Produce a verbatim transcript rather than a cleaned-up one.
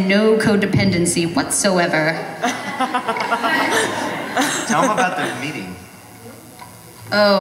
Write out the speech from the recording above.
and no codependency whatsoever. Tell them about the meeting. Oh.